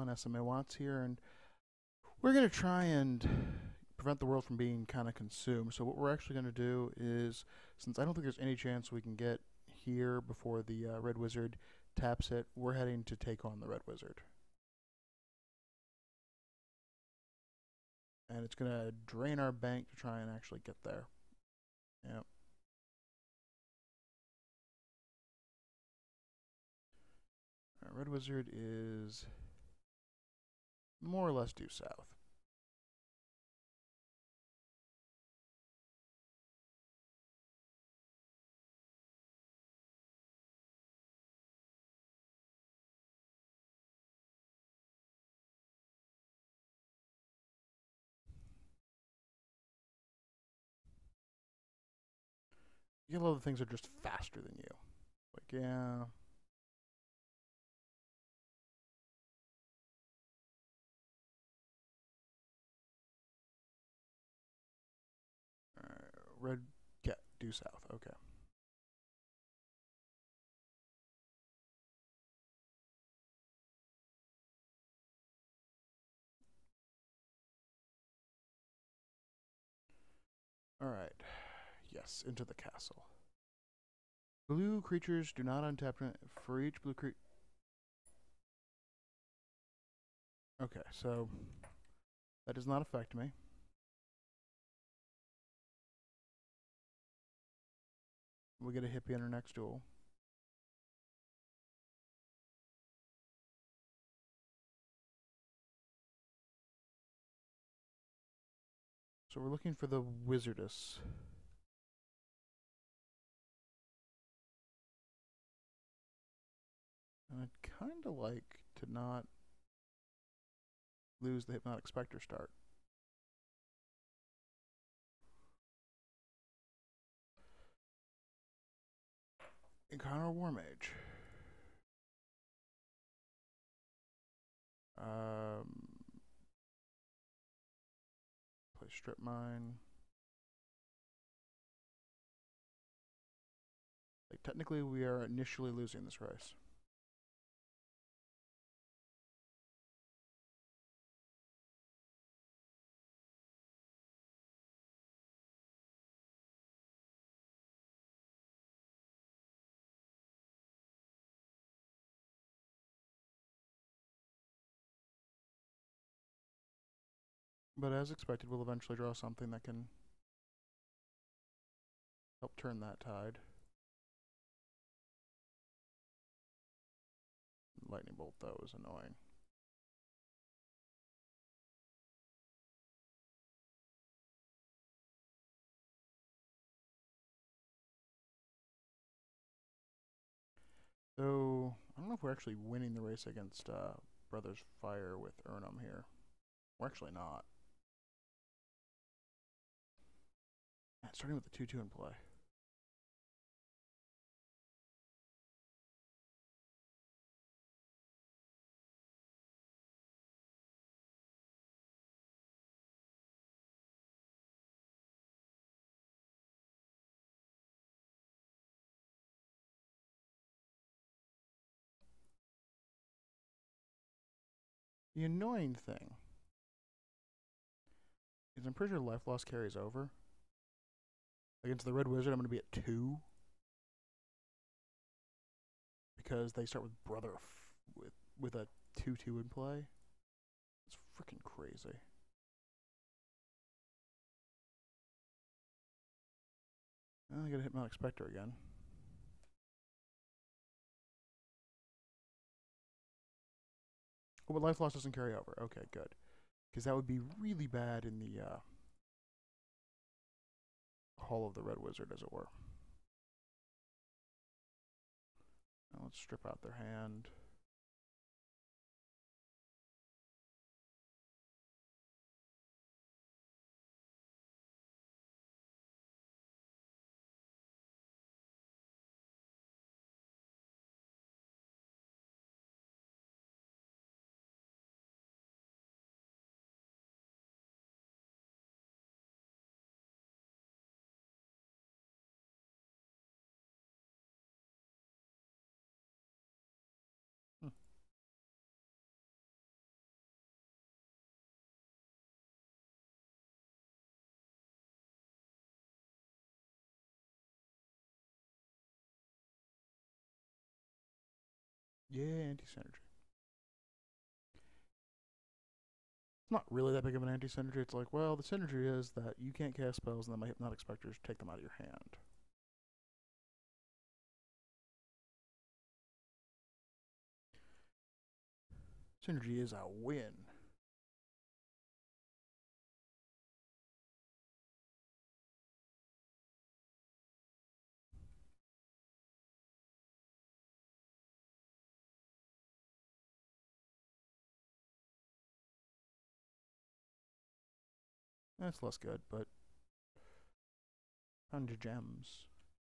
on SMA Watts here, and we're going to try and prevent the world from being kind of consumed. So what we're actually going to do is, since I don't think there's any chance we can get here before the Red Wizard taps it, we're heading to take on the Red Wizard. And it's going to drain our bank to try and actually get there. Yep. Red Wizard is more or less due south. Yellow things are just faster than you. Like, yeah. Red, yeah, due south. Okay. Alright. Yes, into the castle. Blue creatures do not untap for each blue creature. Okay, so that does not affect me. We get a hippie in our next duel. So we're looking for the Wizardess. And I'd kind of like to not lose the Hypnotic Spectre start. Encounter War Mage. Play Strip Mine. Like, technically, we are initially losing this race. But as expected, we'll eventually draw something that can help turn that tide. Lightning Bolt, though, is annoying. So, I don't know if we're actually winning the race against Brothers Fire with Urnum here. We're actually not. Starting with the 2-2 in play. The annoying thing is I'm pretty sure life loss carries over. Against the Red Wizard, I'm going to be at 2. Because they start with Brother with a 2-2 in play. It's freaking crazy. Well, I got to Hypnotic Spectre again. Oh, but life loss doesn't carry over. Okay, good. Because that would be really bad in the Hall of the Red Wizard, as it were. Now let's strip out their hand. Yeah, anti-synergy. It's not really that big of an anti-synergy. It's like, well, the synergy is that you can't cast spells and then my Hypnotic Specters take them out of your hand. Synergy is a win. That's less good, but 100 gems.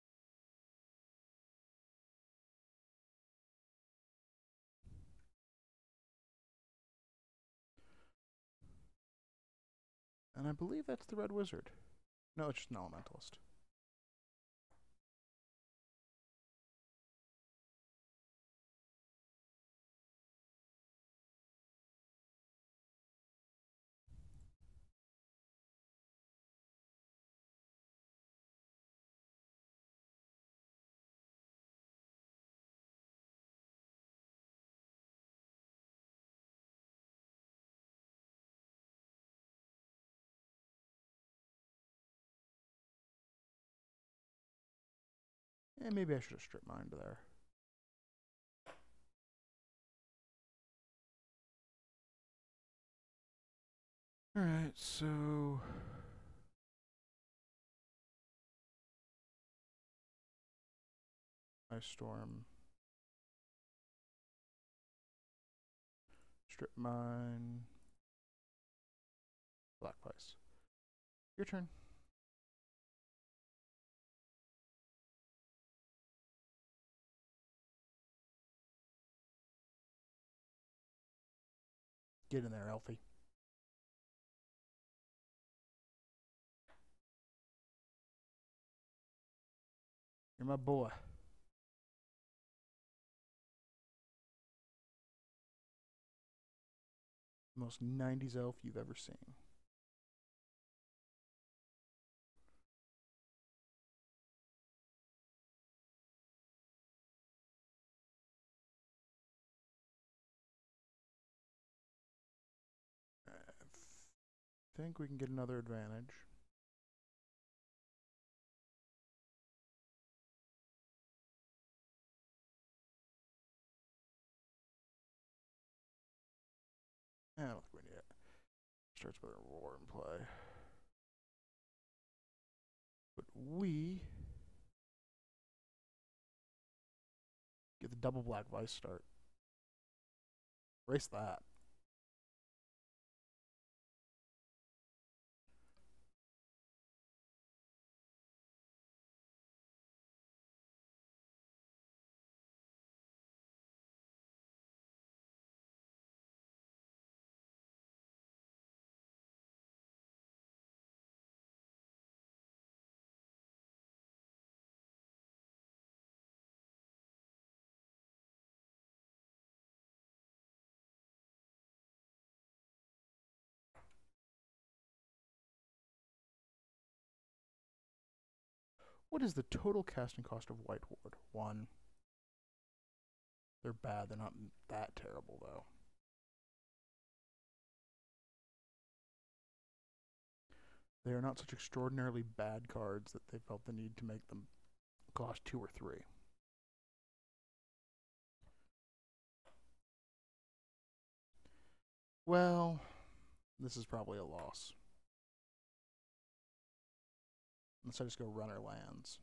And I believe that's the Red Wizard. No, it's just an Elementalist. And maybe I should have Strip Mined there. Alright, so Ice Storm. Strip Mine. Black Vice. Your turn. Get in there, Elfie. You're my boy. Most 90s elf you've ever seen. I think we can get another advantage. I don't think we need it. Starts with a roar in play. But we get the double Black Vice start. Race that. What is the total casting cost of White Ward? 1. They're bad. They're not that terrible, though. They are not such extraordinarily bad cards that they felt the need to make them cost 2 or 3. Well, this is probably a loss. Unless I just go runner lands.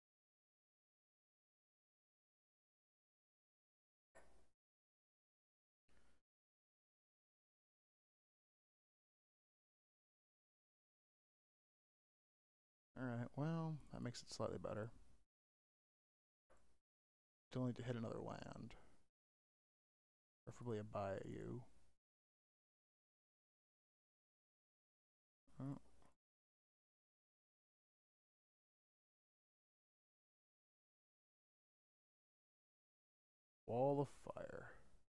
Alright, well, that makes it slightly better. Still need to hit another land. Preferably a Bayou. Oh. Wall of Fire.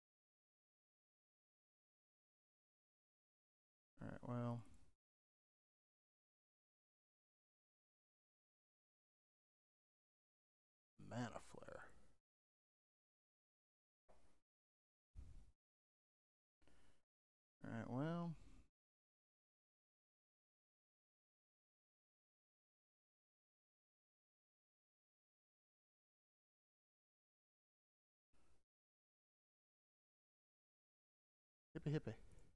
Alright, well. Mana Flare. Hippie hippie.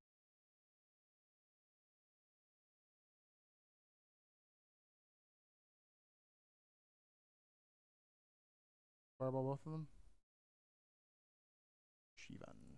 Fireball both of them. Shivan.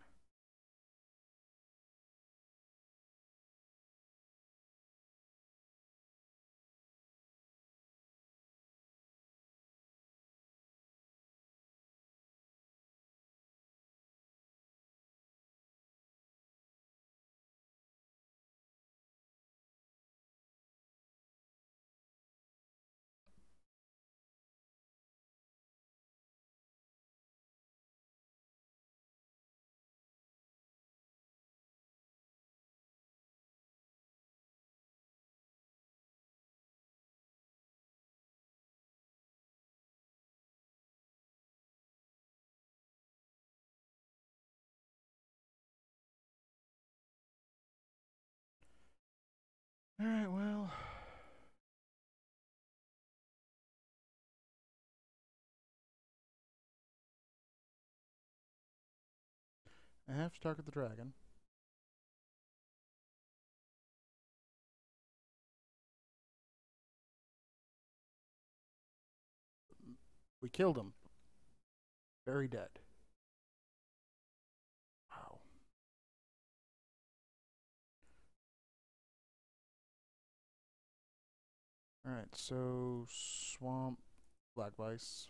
Alright, well. I have to target the dragon. We killed him. Very dead. Wow. Alright, so Swamp, Black Vice.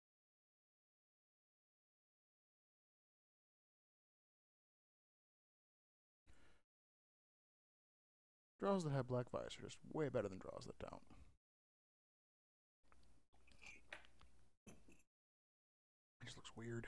Draws that have Black Vice are just way better than draws that don't. It just looks weird.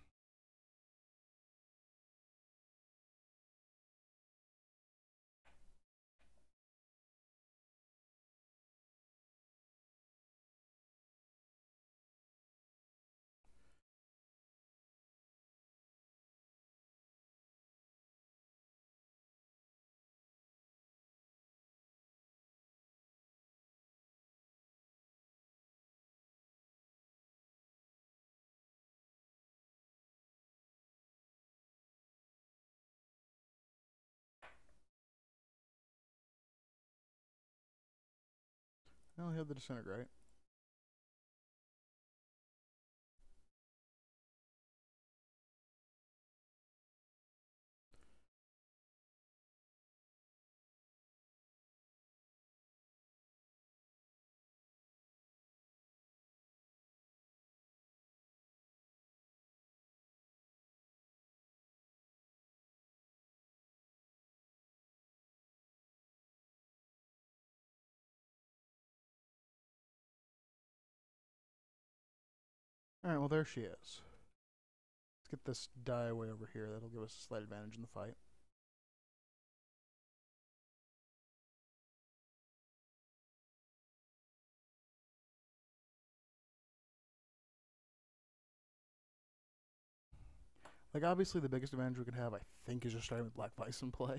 I only have the Disintegrate. Alright, well there she is. Let's get this die away over here. That'll give us a slight advantage in the fight. Like, obviously the biggest advantage we could have, I think, is just starting with Black Vice in play.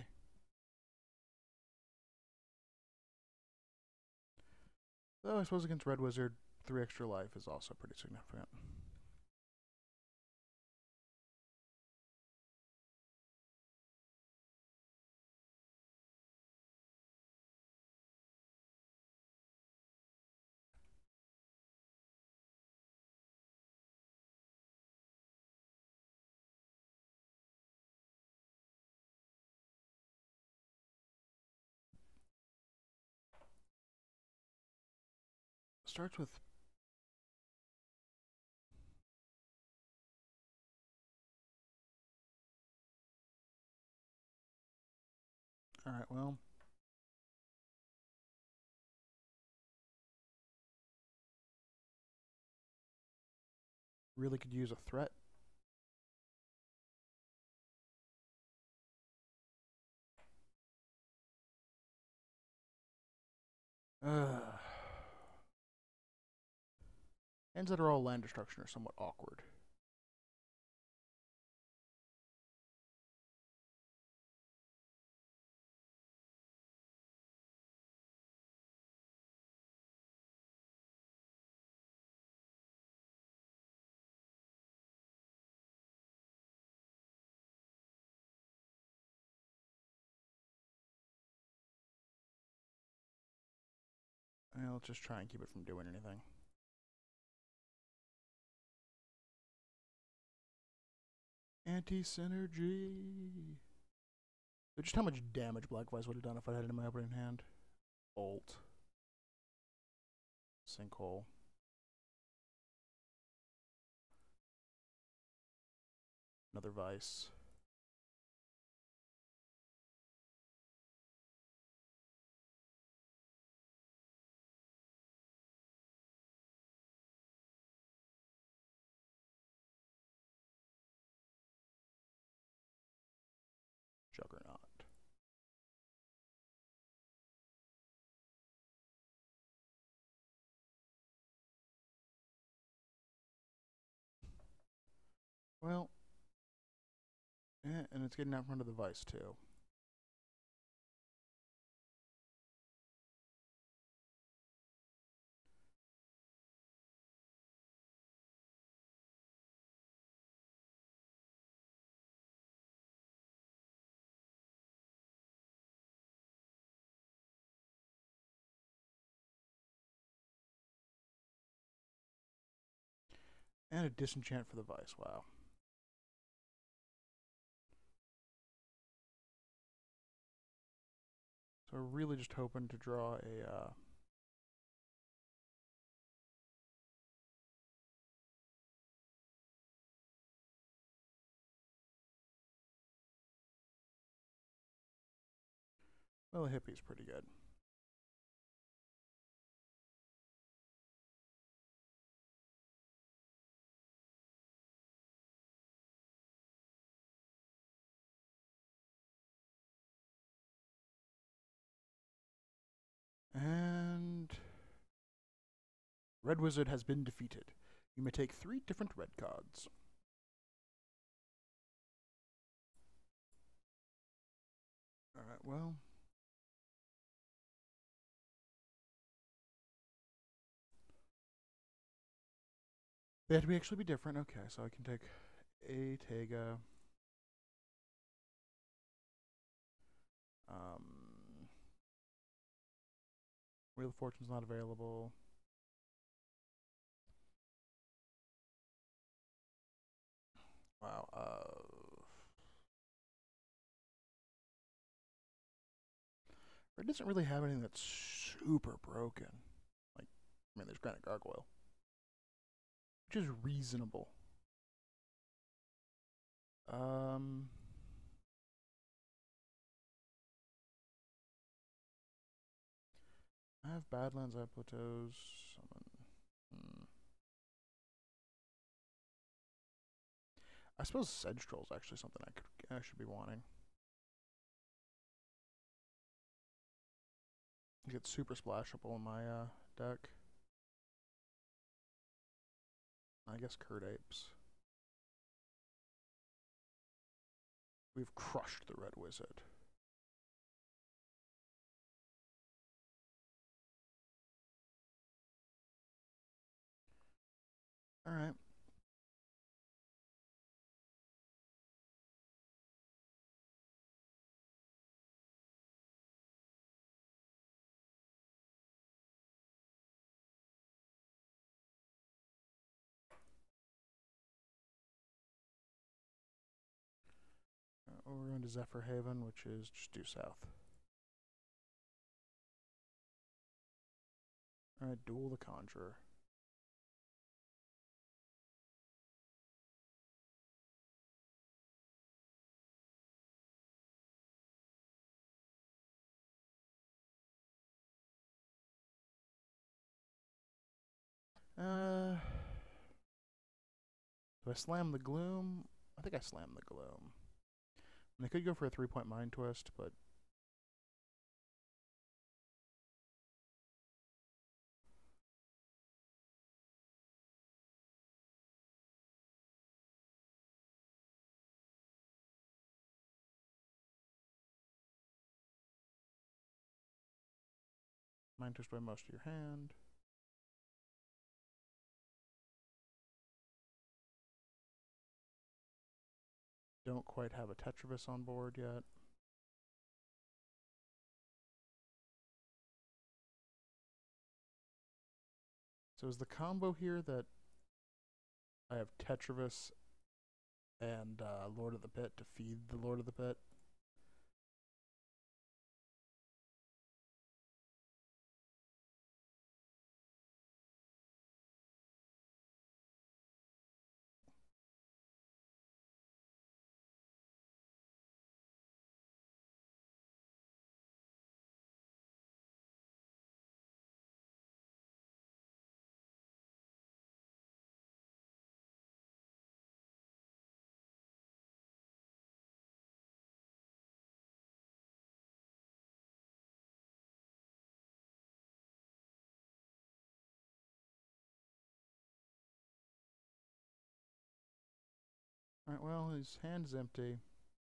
Though I suppose against Red Wizard, 3 extra life is also pretty significant. Starts with alright, well. Really could use a threat. Ends that are all land destruction are somewhat awkward. And let's just try and keep it from doing anything. Anti-synergy. So just how much damage Black Vice would have done if I had it in my opening hand. Bolt. Sinkhole. Another Vice. Juggernaut. Well, and it's getting out in front of the Vice too. And a disenchant for the Vice. Wow. So we're really just hoping to draw a well, a hippie's pretty good. And Red Wizard has been defeated. You may take 3 different red cards. Alright, well. They had to actually be different. Okay, so I can take a Tega. Wheel of Fortune's not available. Wow. Red doesn't really have anything that's super broken. Like, I mean, there's Granite Gargoyle, which is reasonable. I have Badlands, I have Plateaus, Summon. I suppose Sedge Troll's actually something I should be wanting. You get super splashable in my deck. I guess Curd Apes. We've crushed the Red Wizard. Alright. We're going to Zephyr Haven, which is just due south. Alright, Duel the Conjurer. Do I slam the Gloom? I think I slam the Gloom. And I could go for a 3-point Mind Twist, but Mind Twist by most of your hand. Don't quite have a Tetravus on board yet. So is the combo here that I have Tetravus and Lord of the Pit to feed the Lord of the Pit? Alright, well, his hand is empty.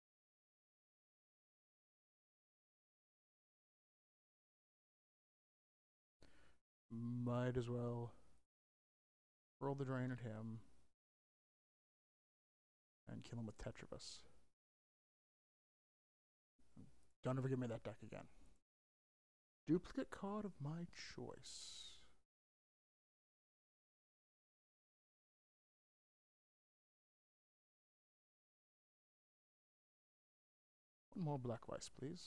Might as well roll the drain at him and kill him with Tetravus. Don't ever give me that deck again. Duplicate card of my choice. One more Black Weiss, please.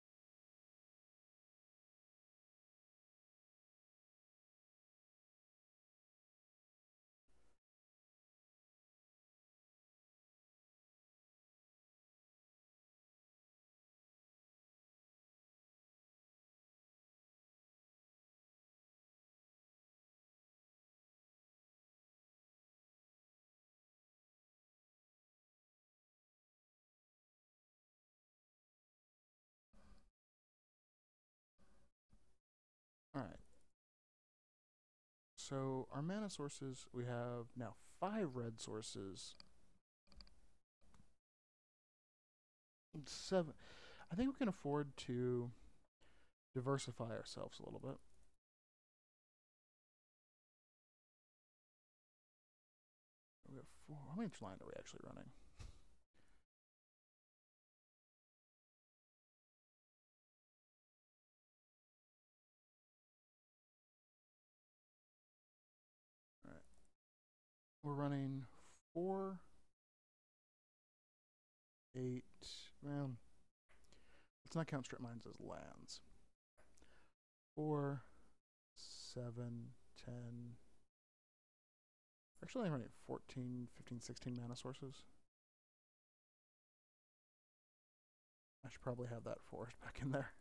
Alright. So our mana sources, we have now 5 red sources. 7. I think we can afford to diversify ourselves a little bit. We have 4. How many land are we actually running? Alright. We're running 4, 8, well, let's not count strip mines as lands. 4, 7, 10. Actually, I'm running 14, 15, 16 mana sources. I should probably have that forest back in there.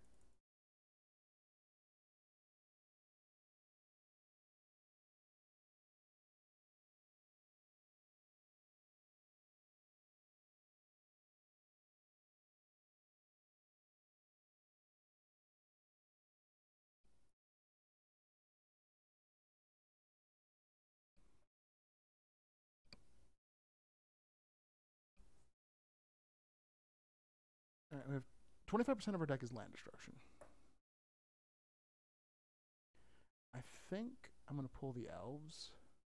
Alright, we have 25% of our deck is land destruction. I think I'm going to pull the elves.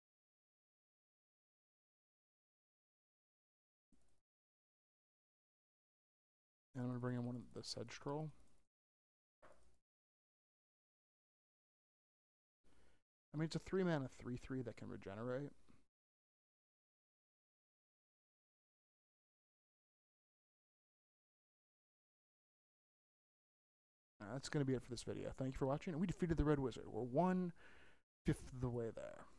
And I'm going to bring in one of the Sedge Troll. I mean, it's a 3 mana 3/3 that can regenerate. That's going to be it for this video. Thank you for watching. And we defeated the Red Wizard. We're 1/5 of the way there.